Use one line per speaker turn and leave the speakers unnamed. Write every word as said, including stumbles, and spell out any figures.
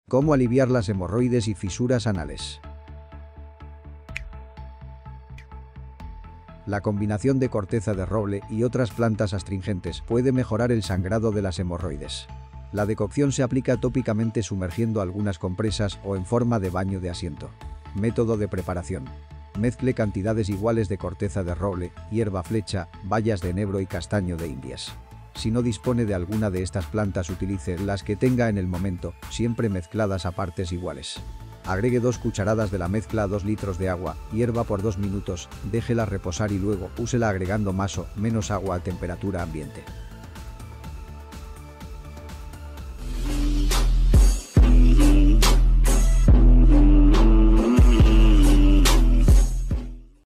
¿Cómo aliviar las hemorroides y fisuras anales? La combinación de corteza de roble y otras plantas astringentes puede mejorar el sangrado de las hemorroides. La decocción se aplica tópicamente sumergiendo algunas compresas o en forma de baño de asiento. Método de preparación. Mezcle cantidades iguales de corteza de roble, hierba flecha, bayas de enebro y castaño de indias. Si no dispone de alguna de estas plantas, utilice las que tenga en el momento, siempre mezcladas a partes iguales. Agregue dos cucharadas de la mezcla a dos litros de agua, hierva por dos minutos, déjela reposar y luego úsela agregando más o menos agua a temperatura ambiente.